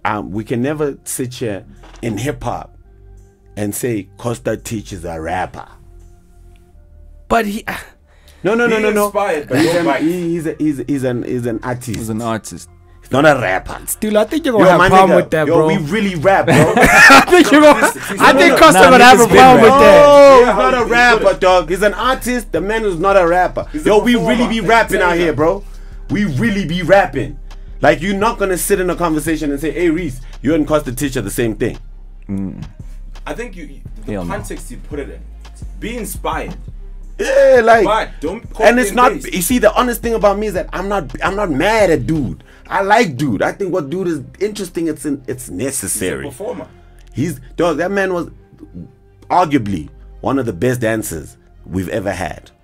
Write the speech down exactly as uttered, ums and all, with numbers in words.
um, we can never sit here in hip hop and say Costa Titch is a rapper. But he. No, no, no, no, no. Inspired, but he's, don't an, he's, a, he's, he's, an, he's an artist. He's an artist. He's not a rapper. Still, I think you're gonna Yo, have my a problem nigga, with that, yo, bro. we really rap, bro. I think you're gonna. I think Costa Nah, gonna have a niggas problem been with rap. that. No, Yeah, he's not how a he rapper, put it. dog. He's an artist. The man is not a rapper. He's a Yo, we performer, really be rapping out entertainer. here, bro. We really be rapping. Like, you're not gonna sit in a conversation and say, "Hey, Reese, you and Costa Titch are the same thing." Mm. I think you, you the Hell no. context you put it in. Be inspired. Yeah, like, But don't copy and it's and not. paste. You see, the honest thing about me is that I'm not. I'm not mad at dude. I like dude. I think what dude is interesting. It's in, it's He's a necessary. performer. He's dog. That man was arguably one of the best dancers we've ever had.